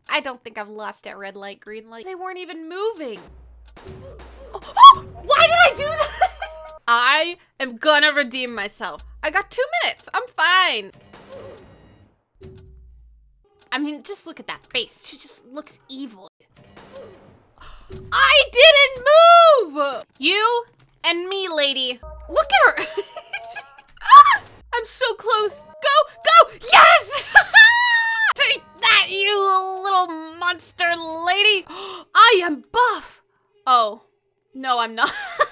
I don't think I've lost at red light, green light. They weren't even moving. Why did I do that? I am gonna redeem myself. I got 2 minutes. I'm fine. I mean, just look at that face. She just looks evil. I didn't move! You and me, lady. Look at her. I'm so close. Go! Yes! Take that, you little monster lady. I am buff. Oh, no, I'm not.